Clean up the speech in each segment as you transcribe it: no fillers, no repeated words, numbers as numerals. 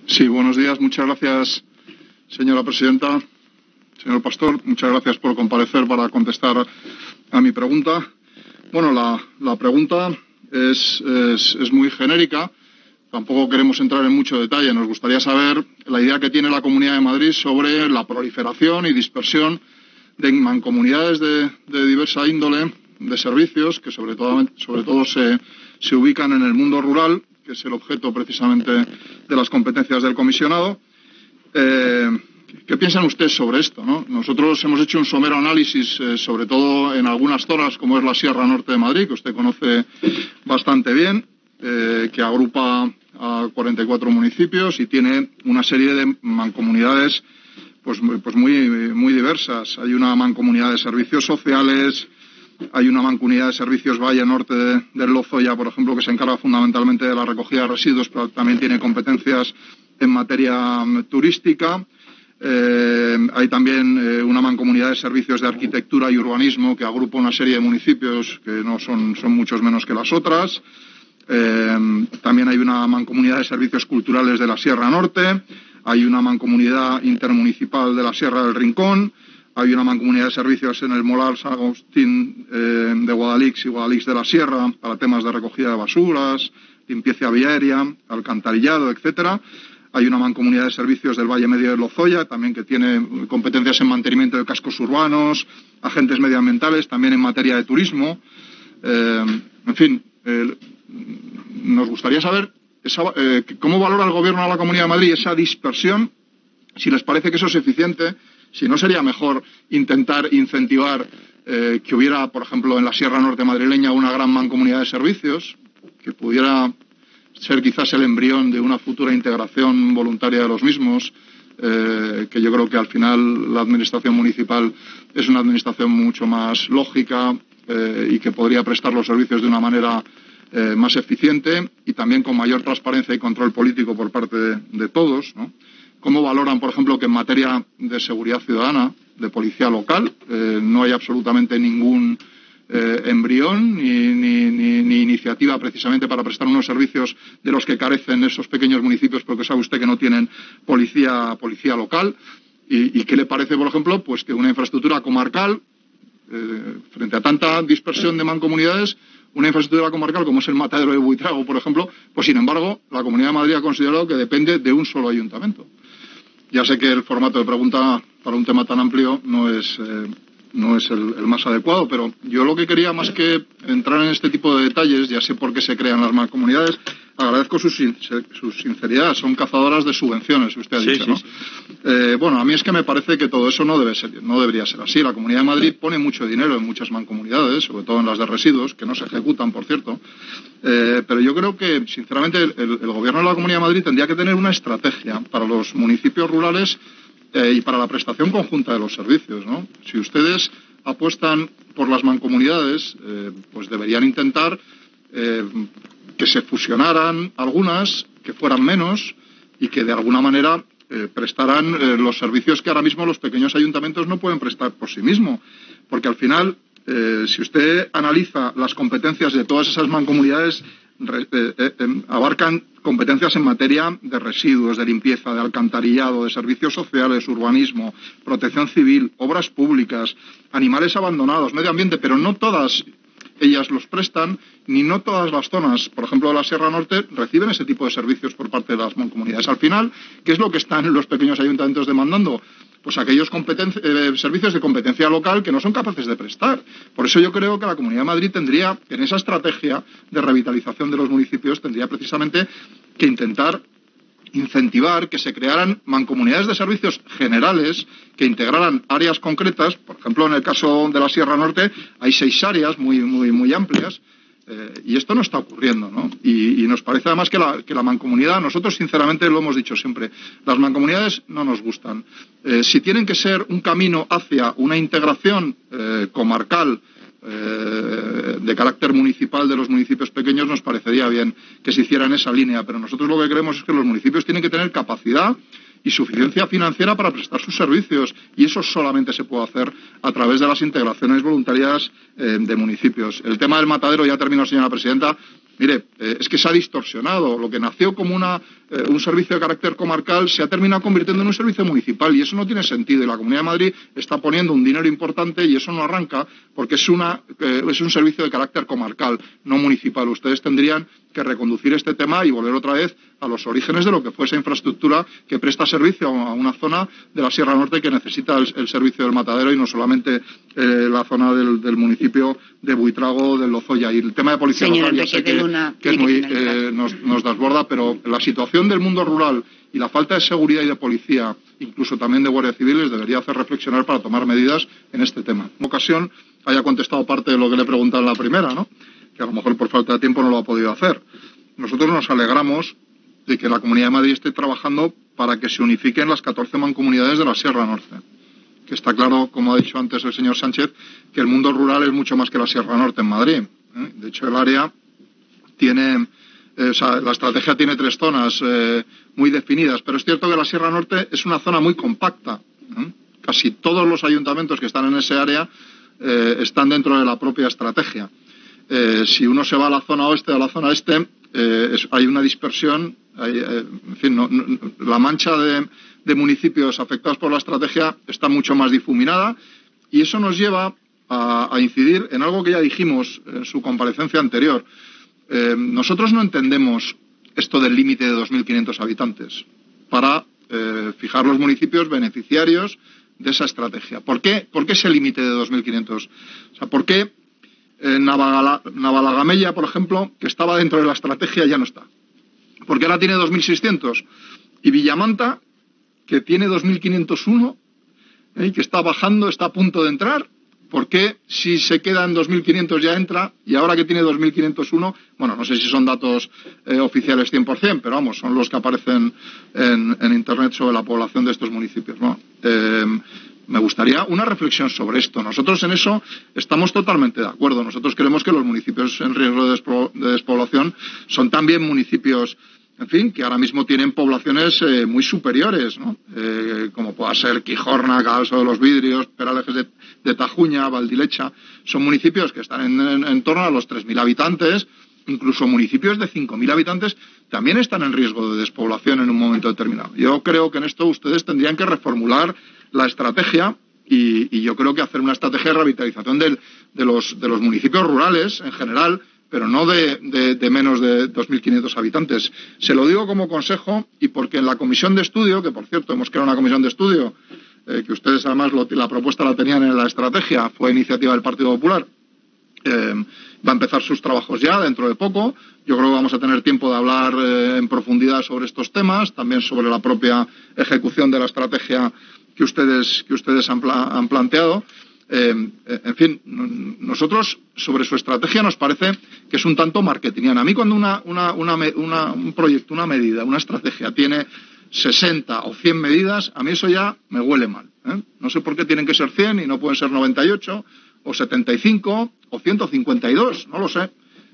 Sí, buenos días. Muchas gracias, señora presidenta. Señor Pastor, muchas gracias por comparecer para contestar a mi pregunta. Bueno, la pregunta es muy genérica. Tampoco queremos entrar en mucho detalle. Nos gustaría saber la idea que tiene la Comunidad de Madrid sobre la proliferación y dispersión de mancomunidades de diversa índole de servicios que sobre todo se ubican en el mundo rural, que es el objeto precisamente de las competencias del comisionado. ¿Qué piensan ustedes sobre esto, no? Nosotros hemos hecho un somero análisis, sobre todo en algunas zonas, como es la Sierra Norte de Madrid, que usted conoce bastante bien, que agrupa a 44 municipios y tiene una serie de mancomunidades pues muy diversas. Hay una mancomunidad de servicios sociales, hay una mancomunidad de servicios Valle Norte del Lozoya, por ejemplo, que se encarga fundamentalmente de la recogida de residuos, pero también tiene competencias en materia turística. Hay también una mancomunidad de servicios de arquitectura y urbanismo que agrupa una serie de municipios que no son muchos menos que las otras. También hay una mancomunidad de servicios culturales de la Sierra Norte. Hay una mancomunidad intermunicipal de la Sierra del Rincón. Hay una mancomunidad de servicios en el Molar San Agustín de Guadalix y Guadalix de la Sierra para temas de recogida de basuras, limpieza viaria, alcantarillado, etcétera. Hay una mancomunidad de servicios del Valle Medio de Lozoya, también que tiene competencias en mantenimiento de cascos urbanos, agentes medioambientales, también en materia de turismo. En fin, nos gustaría saber cómo valora el Gobierno de la Comunidad de Madrid esa dispersión, si les parece que eso es eficiente, si no sería mejor intentar incentivar que hubiera, por ejemplo, en la Sierra Norte madrileña una gran mancomunidad de servicios, que pudiera ser quizás el embrión de una futura integración voluntaria de los mismos, que yo creo que al final la administración municipal es una administración mucho más lógica y que podría prestar los servicios de una manera más eficiente y también con mayor transparencia y control político por parte de todos, ¿no? ¿Cómo valoran, por ejemplo, que en materia de seguridad ciudadana, de policía local, no hay absolutamente ningún embrión ni iniciativa precisamente para prestar unos servicios de los que carecen esos pequeños municipios, porque sabe usted que no tienen policía local? ¿Y qué le parece, por ejemplo, pues que una infraestructura comarcal, frente a tanta dispersión de mancomunidades, una infraestructura comarcal como es el Matadero de Buitrago, por ejemplo, pues sin embargo la Comunidad de Madrid ha considerado que depende de un solo ayuntamiento? Ya sé que el formato de pregunta para un tema tan amplio no es el más adecuado, pero yo lo que quería, más que entrar en este tipo de detalles, ya sé por qué se crean las mancomunidades, agradezco su sinceridad. Son cazadoras de subvenciones, usted ha dicho, ¿no? Sí. Bueno, a mí es que me parece que todo eso no debería ser así. La Comunidad de Madrid pone mucho dinero en muchas mancomunidades, sobre todo en las de residuos, que no se ejecutan, por cierto. Pero yo creo que, sinceramente, el Gobierno de la Comunidad de Madrid tendría que tener una estrategia para los municipios rurales y para la prestación conjunta de los servicios, ¿no? Si ustedes apuestan por las mancomunidades, pues deberían intentar que se fusionaran algunas, que fueran menos y que de alguna manera prestaran los servicios que ahora mismo los pequeños ayuntamientos no pueden prestar por sí mismos. Porque al final, si usted analiza las competencias de todas esas mancomunidades, abarcan competencias en materia de residuos, de limpieza, de alcantarillado, de servicios sociales, urbanismo, protección civil, obras públicas, animales abandonados, medio ambiente, pero no todas ellas los prestan, ni no todas las zonas, por ejemplo de la Sierra Norte, reciben ese tipo de servicios por parte de las mancomunidades. Al final, ¿qué es lo que están los pequeños ayuntamientos demandando? Pues aquellos servicios de competencia local que no son capaces de prestar. Por eso yo creo que la Comunidad de Madrid tendría, en esa estrategia de revitalización de los municipios, tendría precisamente que intentar incentivar que se crearan mancomunidades de servicios generales que integraran áreas concretas. Por ejemplo, en el caso de la Sierra Norte hay 6 áreas muy amplias. Y esto no está ocurriendo, ¿no? Y nos parece además que la mancomunidad, nosotros sinceramente lo hemos dicho siempre, las mancomunidades no nos gustan. Si tienen que ser un camino hacia una integración comarcal de carácter municipal de los municipios pequeños, nos parecería bien que se hiciera en esa línea, pero nosotros lo que creemos es que los municipios tienen que tener capacidad y suficiencia financiera para prestar sus servicios, y eso solamente se puede hacer a través de las integraciones voluntarias de municipios. El tema del matadero, ya termino, señora presidenta, Mire, es que se ha distorsionado. Lo que nació como un servicio de carácter comarcal se ha terminado convirtiendo en un servicio municipal y eso no tiene sentido. Y la Comunidad de Madrid está poniendo un dinero importante y eso no arranca porque es un servicio de carácter comarcal, no municipal. Ustedes tendrían que reconducir este tema y volver otra vez a los orígenes de lo que fue esa infraestructura que presta servicio a una zona de la Sierra Norte que necesita el servicio del Matadero y no solamente la zona del municipio de Buitrago, del Lozoya. Y el tema de policía local ya sé que es muy, nos desborda, pero la situación del mundo rural y la falta de seguridad y de policía, incluso también de guardias civiles, debería hacer reflexionar para tomar medidas en este tema. En ocasión haya contestado parte de lo que le preguntaba en la primera, ¿no? Que a lo mejor por falta de tiempo no lo ha podido hacer. Nosotros nos alegramos de que la Comunidad de Madrid esté trabajando para que se unifiquen las 14 mancomunidades de la Sierra Norte. Que está claro, como ha dicho antes el señor Sánchez, que el mundo rural es mucho más que la Sierra Norte en Madrid. De hecho, el área tiene, la estrategia tiene 3 zonas muy definidas, pero es cierto que la Sierra Norte es una zona muy compacta. Casi todos los ayuntamientos que están en ese área están dentro de la propia estrategia. Si uno se va a la zona oeste o a la zona este, hay una dispersión, en fin, la mancha de municipios afectados por la estrategia está mucho más difuminada y eso nos lleva a incidir en algo que ya dijimos en su comparecencia anterior. Nosotros no entendemos esto del límite de 2.500 habitantes para fijar los municipios beneficiarios de esa estrategia. ¿Por qué ese límite de 2.500? O sea, ¿por qué Navalagamella, por ejemplo, que estaba dentro de la estrategia, ya no está? Porque ahora tiene 2.600. Y Villamanta, que tiene 2.501, que está bajando, está a punto de entrar. ¿Por qué si se queda en 2.500 ya entra y ahora que tiene 2.501, bueno, no sé si son datos oficiales 100%, pero vamos, son los que aparecen en Internet sobre la población de estos municipios, ¿no? Me gustaría una reflexión sobre esto. Nosotros en eso estamos totalmente de acuerdo. Nosotros creemos que los municipios en riesgo de despoblación son también municipios, en fin, que ahora mismo tienen poblaciones muy superiores, ¿no? Como pueda ser Quijorna, Calso de los Vidrios, Peralejes de Tajuña, Valdilecha. Son municipios que están en torno a los 3.000 habitantes. Incluso municipios de 5.000 habitantes también están en riesgo de despoblación en un momento determinado. Yo creo que en esto ustedes tendrían que reformular la estrategia y yo creo que hacer una estrategia de revitalización de los municipios rurales en general, pero no de menos de 2.500 habitantes. Se lo digo como consejo y porque en la comisión de estudio, que por cierto hemos creado una comisión de estudio, que ustedes además la propuesta la tenían en la estrategia, fue iniciativa del Partido Popular, va a empezar sus trabajos ya dentro de poco. Yo creo que vamos a tener tiempo de hablar en profundidad sobre estos temas, también sobre la propia ejecución de la estrategia que ustedes han planteado. En fin, nosotros sobre su estrategia nos parece que es un tanto marketingiana. A mí cuando un proyecto, una medida, una estrategia tiene 60 o 100 medidas, a mí eso ya me huele mal. No sé por qué tienen que ser 100 y no pueden ser 98 o 75 o 152, no lo sé.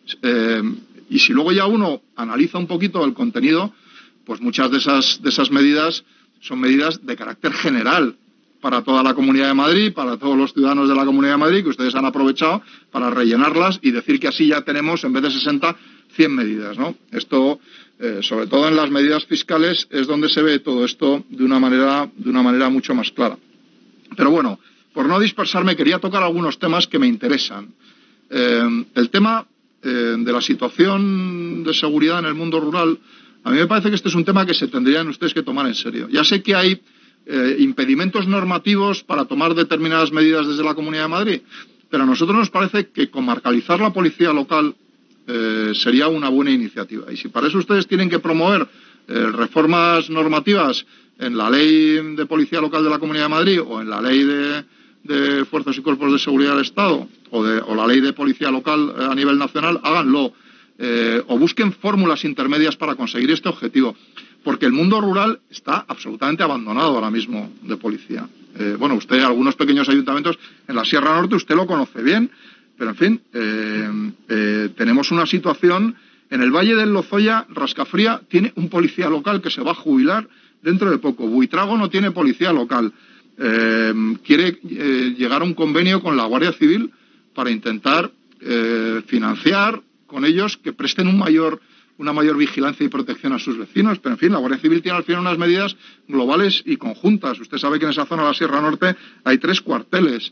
Y si luego ya uno analiza un poquito el contenido, pues muchas de esas medidas son medidas de carácter general para toda la Comunidad de Madrid, para todos los ciudadanos de la Comunidad de Madrid, que ustedes han aprovechado para rellenarlas y decir que así ya tenemos, en vez de 60, 100 medidas, ¿no? Esto, sobre todo en las medidas fiscales, es donde se ve todo esto de una manera mucho más clara. Pero bueno, por no dispersarme, quería tocar algunos temas que me interesan. El tema de la situación de seguridad en el mundo rural, a mí me parece que este es un tema que se tendrían ustedes que tomar en serio. Ya sé que hay impedimentos normativos para tomar determinadas medidas desde la Comunidad de Madrid, pero a nosotros nos parece que comarcalizar la policía local sería una buena iniciativa. Y si para eso ustedes tienen que promover reformas normativas en la ley de policía local de la Comunidad de Madrid o en la ley de fuerzas y cuerpos de seguridad del Estado o la ley de policía local a nivel nacional, háganlo. O busquen fórmulas intermedias para conseguir este objetivo, porque el mundo rural está absolutamente abandonado ahora mismo de policía. Bueno, usted, algunos pequeños ayuntamientos en la Sierra Norte, usted lo conoce bien, pero en fin, tenemos una situación en el Valle del Lozoya. Rascafría tiene un policía local que se va a jubilar dentro de poco. Buitrago no tiene policía local. Quiere llegar a un convenio con la Guardia Civil para intentar financiar con ellos que presten una mayor vigilancia y protección a sus vecinos. Pero, en fin, la Guardia Civil tiene al final unas medidas globales y conjuntas. Usted sabe que en esa zona de la Sierra Norte hay 3 cuarteles.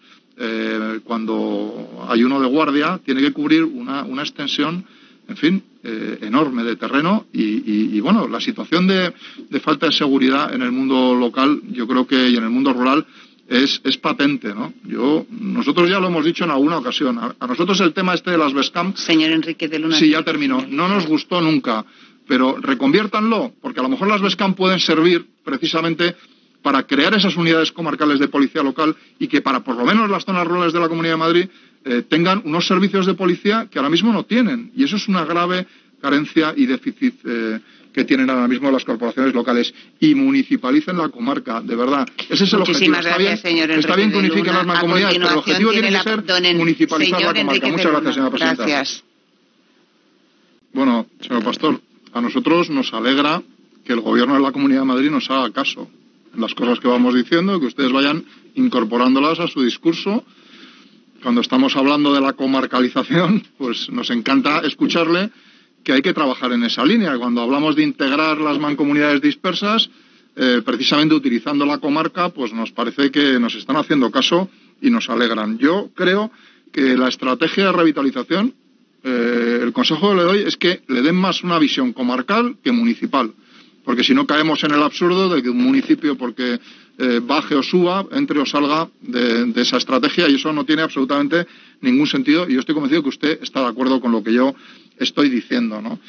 Cuando hay uno de guardia, tiene que cubrir una extensión, en fin, enorme de terreno. Y bueno, la situación de falta de seguridad en el mundo local, yo creo que, y en el mundo rural, es patente, ¿no? Nosotros ya lo hemos dicho en alguna ocasión. A nosotros el tema de las Bescam... Señor Enrique de Luna. Sí, ya terminó. No nos gustó nunca, pero reconviértanlo, porque a lo mejor las Bescam pueden servir precisamente para crear esas unidades comarcales de policía local y que para por lo menos las zonas rurales de la Comunidad de Madrid tengan unos servicios de policía que ahora mismo no tienen. Y eso es una grave carencia y déficit que tienen ahora mismo las corporaciones locales. Y municipalicen la comarca, de verdad. Ese es el objetivo. Está bien que unifiquen las mancomunidades, pero el objetivo tiene que ser municipalizar la comarca. Muchas gracias, señora presidenta. Gracias. Bueno, señor Pastor, a nosotros nos alegra que el Gobierno de la Comunidad de Madrid nos haga caso en las cosas que vamos diciendo, que ustedes vayan incorporándolas a su discurso. Cuando estamos hablando de la comarcalización, pues nos encanta escucharle que hay que trabajar en esa línea. Cuando hablamos de integrar las mancomunidades dispersas, precisamente utilizando la comarca, pues nos parece que nos están haciendo caso y nos alegran. Yo creo que la estrategia de revitalización, el consejo que le doy es que le den más una visión comarcal que municipal. Porque si no caemos en el absurdo de que un municipio, porque baje o suba, entre o salga de esa estrategia, y eso no tiene absolutamente ningún sentido. Y yo estoy convencido que usted está de acuerdo con lo que yo estoy diciendo, ¿no?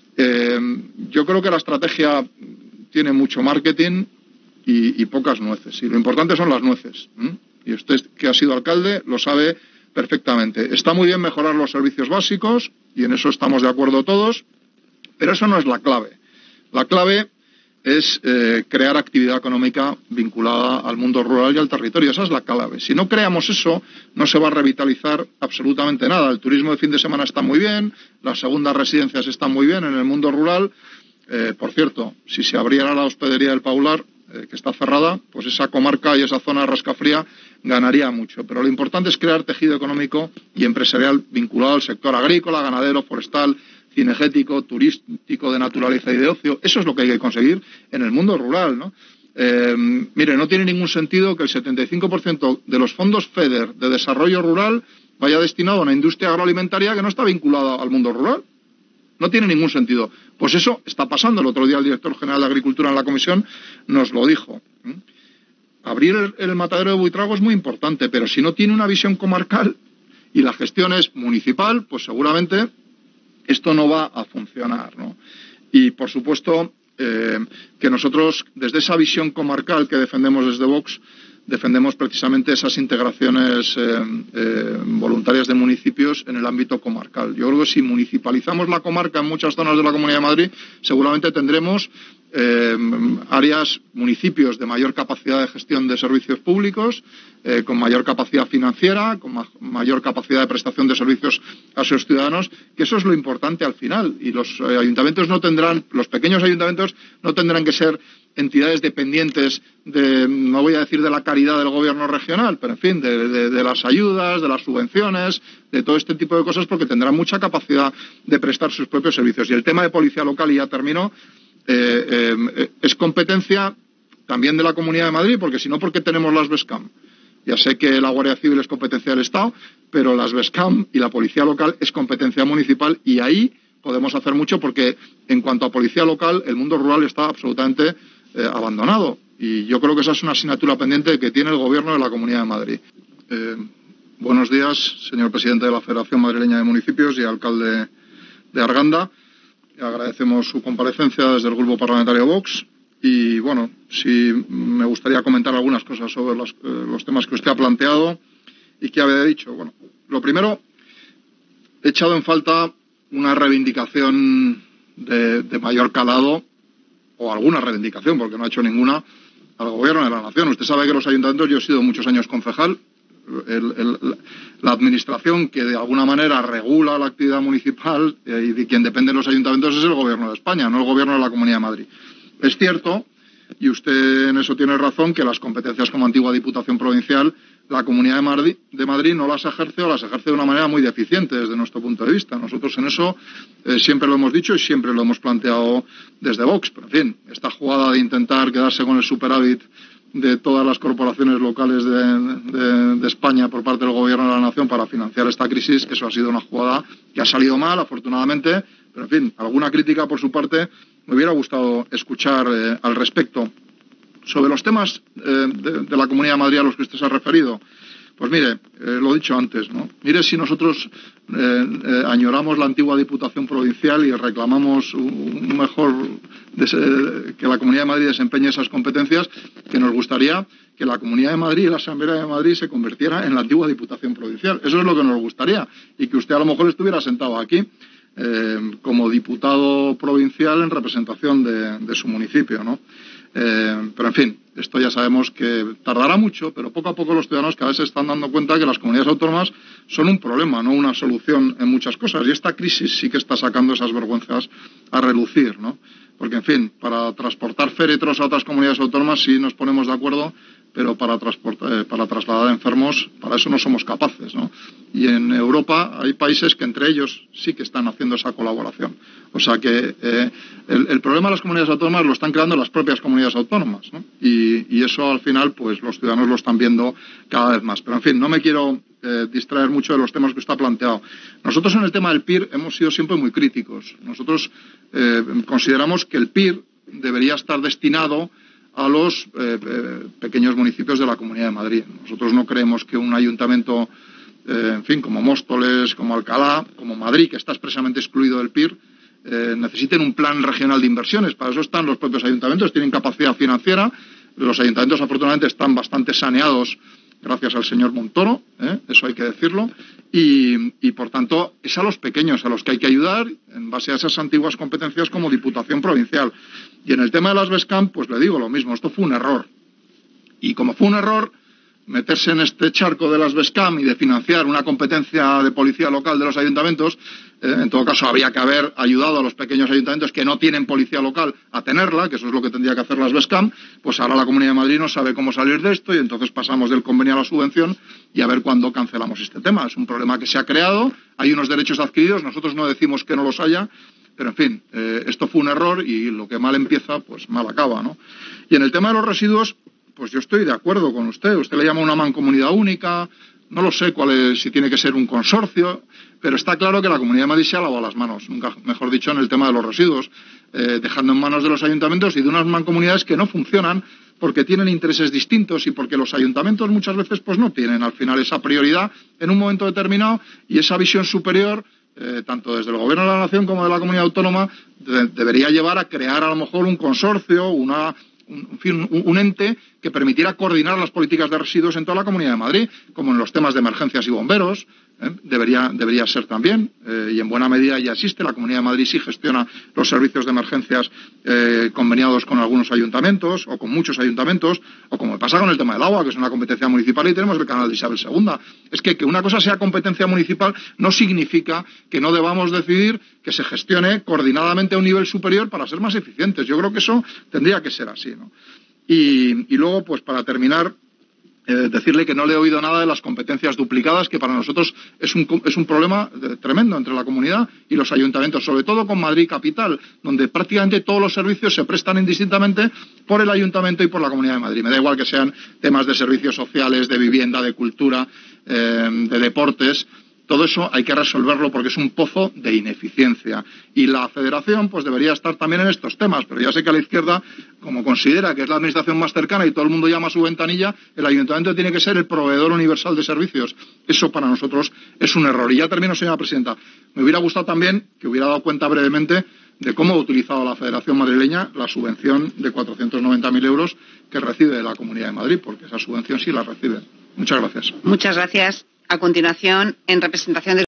Yo creo que la estrategia tiene mucho marketing y pocas nueces. Y lo importante son las nueces. Y usted, que ha sido alcalde, lo sabe perfectamente. Está muy bien mejorar los servicios básicos, y en eso estamos de acuerdo todos, pero eso no es la clave. La clave es crear actividad económica vinculada al mundo rural y al territorio. Esa es la clave. Si no creamos eso, no se va a revitalizar absolutamente nada. El turismo de fin de semana está muy bien, las segundas residencias están muy bien en el mundo rural. Por cierto, si se abriera la hospedería del Paular, que está cerrada, pues esa comarca y esa zona de Rascafría ganaría mucho. Pero lo importante es crear tejido económico y empresarial vinculado al sector agrícola, ganadero, forestal, cinegético, turístico, de naturaleza y de ocio. Eso es lo que hay que conseguir en el mundo rural, ¿no? Mire, no tiene ningún sentido que el 75% de los fondos FEDER de desarrollo rural vaya destinado a una industria agroalimentaria que no está vinculada al mundo rural. No tiene ningún sentido. Pues eso está pasando. El otro día el director general de Agricultura en la comisión nos lo dijo. Abrir el matadero de Buitrago es muy importante, pero si no tiene una visión comarcal y la gestión es municipal, pues seguramente esto no va a funcionar, ¿no? Y, por supuesto, que nosotros, desde esa visión comarcal que defendemos desde Vox, defendemos precisamente esas integraciones voluntarias de municipios en el ámbito comarcal. Yo creo que si municipalizamos la comarca en muchas zonas de la Comunidad de Madrid, seguramente tendremos áreas, municipios de mayor capacidad de gestión de servicios públicos, con mayor capacidad financiera, con mayor capacidad de prestación de servicios a sus ciudadanos, que eso es lo importante al final. Y los ayuntamientos no tendrán, los pequeños ayuntamientos no tendrán que ser entidades dependientes de, no voy a decir de la caridad del gobierno regional, pero en fin, de las ayudas, de las subvenciones, de todo este tipo de cosas, porque tendrán mucha capacidad de prestar sus propios servicios. Y el tema de policía local, y ya termino, es competencia también de la Comunidad de Madrid, porque si no, ¿por qué tenemos las Bescam? Ya sé que la Guardia Civil es competencia del Estado, pero las Bescam y la policía local es competencia municipal, y ahí podemos hacer mucho, porque en cuanto a policía local, el mundo rural está absolutamente abandonado. Y yo creo que esa es una asignatura pendiente que tiene el Gobierno de la Comunidad de Madrid. Buenos días, señor presidente de la Federación Madrileña de Municipios y alcalde de Arganda. Agradecemos su comparecencia desde el Grupo Parlamentario Vox. Y bueno, sí me gustaría comentar algunas cosas sobre los temas que usted ha planteado y que había dicho. Bueno, lo primero, he echado en falta una reivindicación de mayor calado, o alguna reivindicación, porque no ha hecho ninguna, al Gobierno de la Nación. Usted sabe que los ayuntamientos, yo he sido muchos años concejal, la administración que de alguna manera regula la actividad municipal y de quien dependen los ayuntamientos es el Gobierno de España, no el Gobierno de la Comunidad de Madrid. Es cierto y usted en eso tiene razón, que las competencias como antigua Diputación Provincial, la Comunidad de Madrid no las ejerce o las ejerce de una manera muy deficiente desde nuestro punto de vista. Nosotros en eso siempre lo hemos dicho y siempre lo hemos planteado desde Vox. Pero en fin, esta jugada de intentar quedarse con el superávit de todas las corporaciones locales de España por parte del Gobierno de la Nación para financiar esta crisis, eso ha sido una jugada que ha salido mal, afortunadamente, pero en fin, alguna crítica por su parte me hubiera gustado escuchar al respecto. Sobre los temas de la Comunidad de Madrid a los que usted se ha referido, pues mire, lo he dicho antes, ¿no? Mire si nosotros añoramos la antigua Diputación Provincial y reclamamos un mejor que la Comunidad de Madrid desempeñe esas competencias, que nos gustaría que la Comunidad de Madrid y la Asamblea de Madrid se convirtiera en la antigua Diputación Provincial. Eso es lo que nos gustaría, y que usted a lo mejor estuviera sentado aquí como diputado provincial en representación de su municipio, ¿no? Pero en fin, esto ya sabemos que tardará mucho, pero poco a poco los ciudadanos cada vez se están dando cuenta que las comunidades autónomas son un problema, no una solución en muchas cosas. Y esta crisis sí que está sacando esas vergüenzas a relucir, ¿no? Porque, en fin, para transportar féretros a otras comunidades autónomas sí nos ponemos de acuerdo, pero para trasladar enfermos, para eso no somos capaces, ¿no? Y en Europa hay países que entre ellos sí que están haciendo esa colaboración. O sea que el problema de las comunidades autónomas lo están creando las propias comunidades autónomas, ¿no? Y eso al final, pues los ciudadanos lo están viendo cada vez más. Pero en fin, no me quiero distraer mucho de los temas que usted ha planteado. Nosotros en el tema del PIR hemos sido siempre muy críticos. Nosotros consideramos que el PIR debería estar destinado a los pequeños municipios de la Comunidad de Madrid. Nosotros no creemos que un ayuntamiento, en fin, como Móstoles, como Alcalá, como Madrid, que está expresamente excluido del PIR, necesiten un plan regional de inversiones. Para eso están los propios ayuntamientos, tienen capacidad financiera. Los ayuntamientos, afortunadamente, están bastante saneados gracias al señor Montoro, eso hay que decirlo, y por tanto es a los pequeños a los que hay que ayudar en base a esas antiguas competencias como Diputación Provincial. Y en el tema de las BESCAM, pues le digo lo mismo, esto fue un error. Y como fue un error meterse en este charco de las BESCAM y de financiar una competencia de policía local de los ayuntamientos, en todo caso habría que haber ayudado a los pequeños ayuntamientos que no tienen policía local a tenerla, que eso es lo que tendría que hacer las BESCAM. Pues ahora la Comunidad de Madrid no sabe cómo salir de esto y entonces pasamos del convenio a la subvención y a ver cuándo cancelamos este tema. Es un problema que se ha creado, hay unos derechos adquiridos, nosotros no decimos que no los haya, pero en fin, esto fue un error y lo que mal empieza, pues mal acaba, ¿no? Y en el tema de los residuos, pues yo estoy de acuerdo con usted. Usted le llama una mancomunidad única, no lo sé si tiene que ser un consorcio, pero está claro que la Comunidad de Madrid se ha lavado las manos, nunca mejor dicho, en el tema de los residuos, dejando en manos de los ayuntamientos y de unas mancomunidades que no funcionan porque tienen intereses distintos y porque los ayuntamientos muchas veces pues no tienen al final esa prioridad en un momento determinado y esa visión superior, tanto desde el Gobierno de la Nación como de la Comunidad Autónoma, debería llevar a crear a lo mejor un consorcio, un ente que permitiera coordinar las políticas de residuos en toda la Comunidad de Madrid, como en los temas de emergencias y bomberos. Debería ser también, y en buena medida ya existe. La Comunidad de Madrid sí gestiona los servicios de emergencias conveniados con algunos ayuntamientos o con muchos ayuntamientos, o como pasa con el tema del agua, que es una competencia municipal y tenemos el canal de Isabel II. Es que una cosa sea competencia municipal no significa que no debamos decidir que se gestione coordinadamente a un nivel superior para ser más eficientes. Yo creo que eso tendría que ser así, ¿no? Y luego, pues para terminar, decirle que no le he oído nada de las competencias duplicadas, que para nosotros es un problema tremendo entre la comunidad y los ayuntamientos, sobre todo con Madrid Capital, donde prácticamente todos los servicios se prestan indistintamente por el ayuntamiento y por la Comunidad de Madrid. Me da igual que sean temas de servicios sociales, de vivienda, de cultura, de deportes. Todo eso hay que resolverlo porque es un pozo de ineficiencia. Y la Federación pues debería estar también en estos temas, pero ya sé que a la izquierda, como considera que es la administración más cercana y todo el mundo llama a su ventanilla, el ayuntamiento tiene que ser el proveedor universal de servicios. Eso para nosotros es un error. Y ya termino, señora presidenta. Me hubiera gustado también que hubiera dado cuenta brevemente de cómo ha utilizado la Federación Madrileña la subvención de 490.000 euros que recibe de la Comunidad de Madrid, porque esa subvención sí la recibe. Muchas gracias. Muchas gracias. A continuación, en representación del